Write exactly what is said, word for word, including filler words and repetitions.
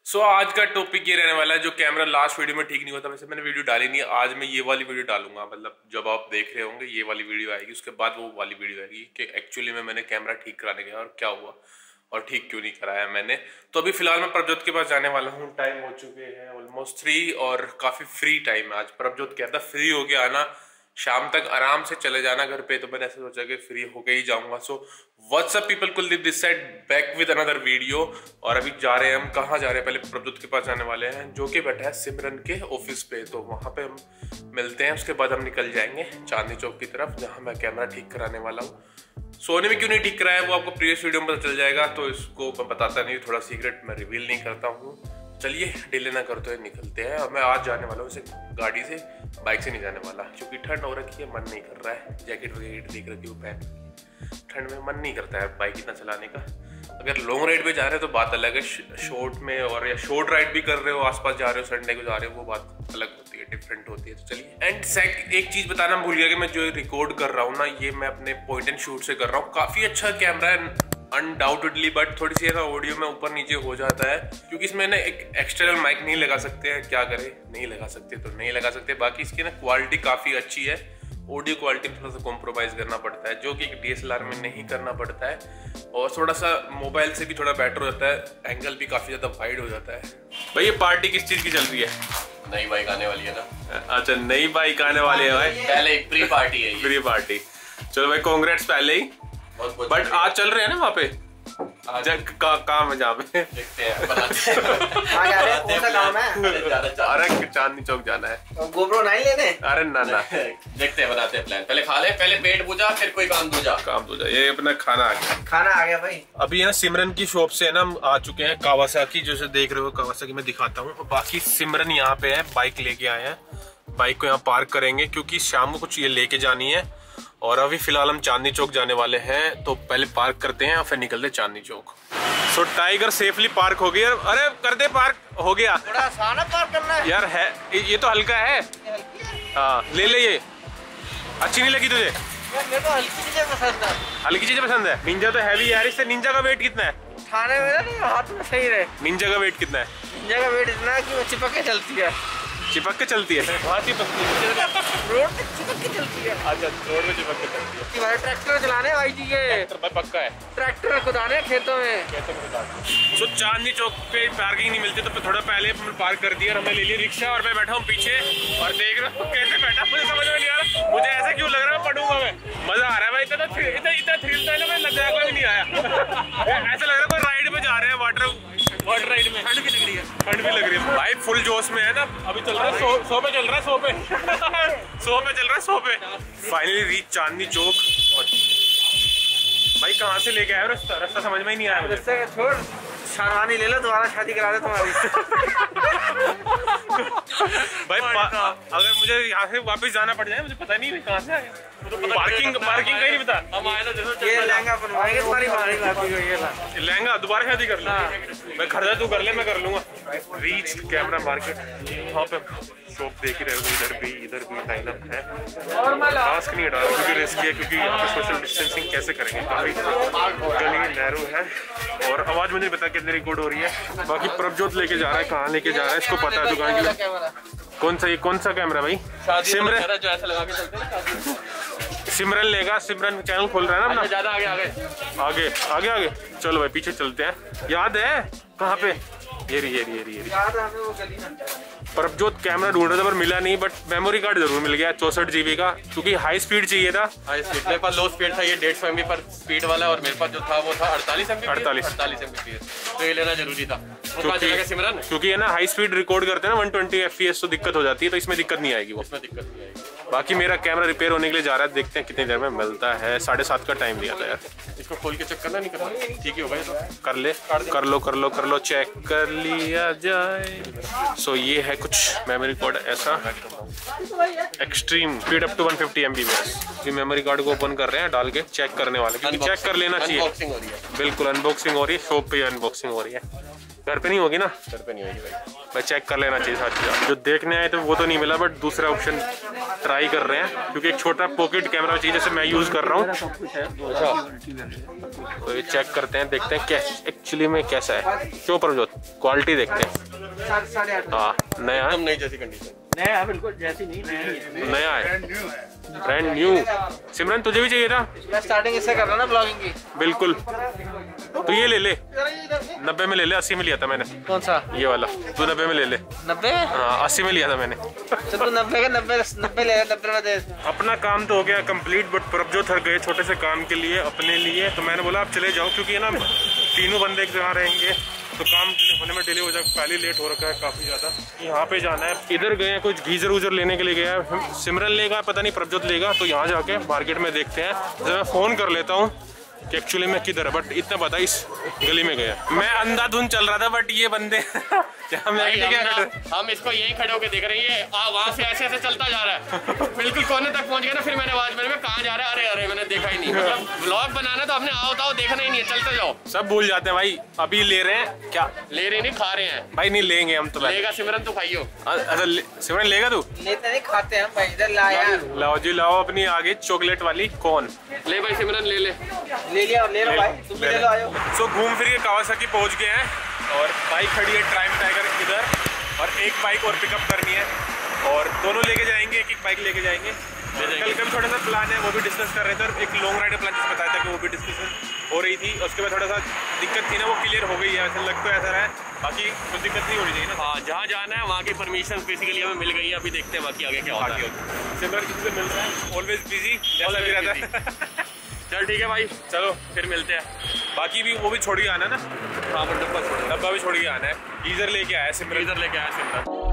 सो so, आज का topic ये रहने वाला है, जो कैमरा लास्ट वीडियो में ठीक नहीं होता, वैसे मैंने वीडियो डाली नहीं है। आज मैं ये वाली वीडियो डालूंगा, मतलब जब आप देख रहे होंगे ये वाली वीडियो आएगी, उसके बाद वो वाली वीडियो आएगी कि एक्चुअली में मैंने कैमरा ठीक कराने गया और क्या हुआ और ठीक क्यों नहीं कराया मैंने। तो अभी फिलहाल मैं प्रभजोत के पास जाने वाला हूँ। टाइम हो चुके हैं ऑलमोस्ट थ्री और काफ़ी फ्री टाइम है आज। प्रभजोत कहता फ्री हो गया आना, शाम तक आराम से चले जाना घर पे, तो मैंने ऐसे सोचा कि फ्री होके ही जाऊंगा। So what's up people, Kuldeep this side, back with another video. और अभी जा रहे हैं हम, कहाँ जा रहे हैं, पहले प्रभजोत के पास जाने वाले हैं जो कि बैठा है सिमरन के ऑफिस पे, तो वहाँ पे हम मिलते हैं। उसके बाद हम निकल जाएंगे चांदनी चौक की तरफ, जहाँ मैं कैमरा ठीक कराने वाला हूँ। सोने में क्यों नहीं ठीक कराया वो आपको प्रीवियस वीडियो में पता चल जाएगा, तो इसको मैं बताता नहीं, थोड़ा सीक्रेट मैं रिवील नहीं करता हूँ। चलिए डिले ना करते हुए निकलते हैं। और मैं आज जाने वाला हूँ गाड़ी से, बाइक से नहीं जाने वाला, क्योंकि ठंड हो रखी है, मन नहीं कर रहा है। जैकेट वगैरह देख रखी है, वो पहन ठंड में मन नहीं करता है बाइक इतना चलाने का। अगर लॉन्ग राइड पे जा रहे हैं तो बात अलग है, शॉर्ट में और या शॉर्ट राइड भी कर रहे हो, आसपास जा रहे हो, संडे को जा रहे हो, वो बात अलग होती है, डिफरेंट होती है। तो चलिए। एंड सेक एक चीज़ बताना भूल गया कि मैं जो रिकॉर्ड कर रहा हूँ ना, ये मैं अपने पॉइंट एंड शूट से कर रहा हूँ। काफ़ी अच्छा कैमरा है अनडाउटेडली, बट थोड़ी सी ना ऑडियो में ऊपर नीचे हो जाता है, क्योंकि इसमें ना एक एक्सटर्नल माइक नहीं लगा सकते हैं। क्या करें, नहीं लगा सकते तो नहीं लगा सकते। बाकी इसकी ना क्वालिटी काफ़ी अच्छी है, ऑडियो क्वालिटी में थोड़ा सा कॉम्प्रोमाइज़ करना पड़ता है, जो कि डी एस एल आर में नहीं करना पड़ता है। और थोड़ा सा मोबाइल से भी थोड़ा बेटर हो जाता है, एंगल भी काफ़ी ज़्यादा वाइड हो जाता है। भाई ये पार्टी किस चीज़ की चल रही है? नई बाइक आने वाली है ना। अच्छा, नई बाइक आने वाली है भाई। पहले एक प्री पार्टी है, प्री पार्टी। चलो भाई, कांग्रेट्स पहले ही। बट आज चल रहे हैं ना वहाँ पे का, काम है जहाँ पे देखते हैं, बनाते हैं। कौन सा काम है? अरे चांदनी चौक जाना है। गोप्रो नहीं लेने? अरे ना ना, देखते हैं, बनाते हैं प्लान। पहले खा ले, पहले पेट पूजा, फिर कोई काम दूजा काम दूजा। ये अपना खाना आ गया, खाना आ गया भाई। अभी है ना सिमरन की शॉप से है ना हम आ चुके हैं कावासाकी, जैसे देख रहे हो कावासाकी मैं दिखाता हूँ। बाकी सिमरन यहाँ पे है, बाइक लेके आए हैं, बाइक को यहाँ पार्क करेंगे क्योंकि शाम को कुछ ये लेके जानी है। और अभी फिलहाल हम चांदनी चौक जाने वाले हैं, तो पहले पार्क करते हैं और फिर निकलते Chandni Chowk. So so, Tiger safely park हो गया। अरे कर दे, पार्क हो गया। थोड़ा आसान है पार्क करना है यार, है ये तो हल्का है। हाँ ले ले, ये अच्छी नहीं लगी तुझे? यार मेरे को हल्की चीजें पसंद है। हल्की चीजें पसंद है? निंजा तो हैवी यार। इससे निंजा का वेट कितना है? खाने में ना हाथ में सही रहे। निंजा का वेट कितना है? निंजा का वेट इतना है कि वो चिपक के चलती है। चिपक के चलती है? वहाँ चिपकती है, रोड पे चिपक के चलती है। अच्छा, रोड में चिपक के चलती है। कि भाई ट्रैक्टर चलाने भाई जी, ये ट्रैक्टर पक्का है, ट्रैक्टर खुदाने खेतों में। खेतों में खुदाने। तो चांदनी चौक पे पार्किंग नहीं मिलती, तो थोड़ा पहले हमने पार्क कर दिया और हमने ले लिया रिक्शा, और मैं बैठा हूँ पीछे और देख रहा हूँ कैसे बैठा, मुझे समझ में नहीं आ रहा, मुझे ऐसा क्यों लग रहा है पढ़ूंगा मैं। मजा आ रहा है भाई, इतना इतना इतना थ्रिल था ना, मैं लद्दाख में नहीं आया। ऐसा लग रहा है कोई राइड में जा रहे हैं, वाटर वाटर राइड में। ठंड भी लग रही है, ठंड भी लग रही है भाई, फुल जोश में है ना। अभी चल रहा है सो, सो पे चल रहा है सो पे सो पे चल रहा है सो पे। Finally reach Chandni Chowk. और भाई कहाँ से लेके आए रास्ता? रास्ता समझ में ही नहीं आया मुझे। रास्ते का छोड़, शादी ले लो, दोबारा शादी करा दे तुम्हारी। भाई अगर मुझे यहाँ से वापस जाना पड़ जाए, मुझे पता नहीं कहाँ से आया। पार्किंग पार्किंग कहीं नहीं पता। हम आए ना, ये लहंगा बनवाएंगे तुम्हारी भारी भाभी को। ये लहंगा दोबारा शादी कर लो। मैं खर्चा तू कर ले, मैं कर लूंगा। रीच कैमरा मार्केट, वहाँ पे शॉप देख ही रहे हो, इधर भी इधर भी लाइन अप है। मास्क नहीं हटा रहा क्योंकि रिस्क है, क्योंकि यहाँ पे सोशल डिस्टेंसिंग कैसे करेंगे, काफी गली नैरो है और आवाज मुझे पता कितनी रिकॉर्ड हो रही है। बाकी प्रभजोत लेके जा रहा है, कहाँ लेके जा रहा है इसको पता है दुकान की। कौन सा ये कौन सा कैमरा भाई? सिमरन जो ऐसा लगा के चलते हैं, सिमरन लेगा, सिमरन चैनल खोल रहा है ना अपना। ज्यादा आगे आगे आगे आगे आगे चलो भाई, पीछे चलते हैं। याद है कहाँ पे? ये रही ये रही ये रही ये रही। प्रभजोत कैमरा ढूंढ रहा था पर मिला नहीं, बट मेमोरी कार्ड जरूर मिल गया चौसठ जीबी का, क्योंकि हाई स्पीड चाहिए था। हाई स्पीड, मेरे पास लो स्पीड था, ये डेढ़ सौ एम बी पर स्पीड वाला, और मेरे पास जो था वो था अड़तालीस एम बी अड़तालीस अड़तालीस एम बी, तो ये लेना जरूरी था। क्योंकि सिमरन क्योंकि है ना हाई स्पीड रिकॉर्ड करते हैं ना one twenty F P S, तो दिक्कत हो जाती है, तो इसमें दिक्कत नहीं आएगी। वो उसमें दिक्कत नहीं आएगी। बाकी मेरा कैमरा रिपेयर होने के लिए जा रहा है, देखते हैं कितनी देर में मिलता है। साढ़े सात का टाइम दिया था यार। इसको खोल के चेक करना नहीं करना, ठीक ही होगा ये तो। कर ले, कर लो कर लो कर लो, चेक कर लिया जाए। सो so, ये है कुछ मेमोरी कार्ड ऐसा, extreme speed up to one fifty M B P S. ये मेमोरी कार्ड को ओपन कर रहे हैं, डाल के चेक करने वाले, क्योंकि चेक कर लेना चाहिए। अनबॉक्सिंग हो रही है, बिल्कुल अनबॉक्सिंग हो रही है, शॉप पे अनबॉक्सिंग हो रही है, घर पे नहीं होगी ना। घर पे नहीं होगी भाई, भाई चेक कर लेना चाहिए साथ। जो देखने आए तो वो तो नहीं मिला, बट दूसरा ऑप्शन ट्राई कर रहे हैं क्योंकि एक छोटा पॉकेट कैमरा चाहिए जैसे मैं यूज कर रहा हूँ। तो ये चेक करते हैं, देखते हैं क्या एक्चुअली में कैसा है। क्यों प्रभजोत, क्वालिटी देखते हैं। हाँ नया है, नई जैसी कंडीशन, नया बिल्कुल जैसी नहीं, नया नया है, ब्रांड न्यू। सिमरन तुझे भी चाहिए था? मैं स्टार्टिंग इससे कर रहा ना ब्लॉगिंग की। बिल्कुल, तो ये ले ले, नब्बे में ले ले, अस्सी में लिया था मैंने। कौन सा? ये वाला तू नब्बे में ले ले। नब्बे? हाँ अस्सी में लिया था मैंने। तो तू नब्बे का नब्बे नब्बे ले नब्बे में दे। अपना काम तो हो गया कंप्लीट, बट प्रभजोत थक गए छोटे से काम के लिए अपने लिए। तो मैंने बोला आप चले जाओ क्योंकि है ना तीनों बंदे एक जगह रहेंगे तो काम होने में डिले हो जाएगा। पहले लेट हो रखा है काफी ज्यादा। यहाँ पे जाना है, इधर गए हैं कुछ गीजर वूजर लेने के लिए गया है। सिमरन लेगा पता नहीं प्रभजोत लेगा, तो यहाँ जाके मार्केट में देखते हैं। तो मैं फोन कर लेता हूँ कि एक्चुअली मैं किधर है, बट इतना पता इस गली में गया। मैं अंधाधुंध चल रहा था बट ये बंदे हम, हम इसको यही खड़े होकर देख रहे हैं, वहाँ से ऐसे ऐसे चलता जा रहा है, बिल्कुल कोने तक पहुंच गया ना। फिर मैंने आवाज मैंने कहाँ जा रहा है, अरे अरे मैंने देखा ही नहीं। मतलब व्लॉग बनाना तो हमने आओ तो देखना ही नहीं है, चलते जाओ। सब भूल जाते हैं भाई, अभी ले रहे हैं क्या? ले रहे नहीं, खा रहे हैं भाई। नहीं लेंगे हम तो। लेगा सिमरन तू खाइयो। अच्छा सिमरन लेगा तू? लेते नहीं, खाते हैं भाई। इधर ला यार, लाओ जी लाओ अपनी आगे चॉकलेट वाली कौन। ले भाई सिमरन ले ले ले लिया, ले लो भाई, तुम भी ले लो, आयो। सो घूम फिर के कावासाकी पहुंच गए हैं और बाइक खड़ी है ट्राइम टाइगर इधर, और एक बाइक और पिकअप करनी है और दोनों लेके जाएंगे, एक एक बाइक लेके जाएंगे। कल का भी थोड़ा सा प्लान है, वो भी डिस्कस कर रहे थे। और एक लॉन्ग राइड प्लान जिसमें बताया था कि वो भी डिस्कशन हो रही थी। उसके बाद थोड़ा सा दिक्कत थी ना, वो क्लियर हो गई है। ऐसा लग तो ऐसा है, बाकी कुछ दिक्कत नहीं होनी चाहिए ना। हाँ जहाँ जाना है वहाँ की परमिशन बेसिकली हमें मिल गई है। अभी देखते हैं बाकी आगे क्या होता है। सिमरन किसी से मिल रहा है, ऑलवेज बिजी जैसा भी रहता है। चल ठीक है भाई, चलो फिर मिलते हैं। बाकी भी वो भी छोड़ के आना ना। हाँ पर डब्बा छोड़, डब्बा भी छोड़ के आना है। गीजर लेके आया सिमरन, इधर लेके आया सिमरन।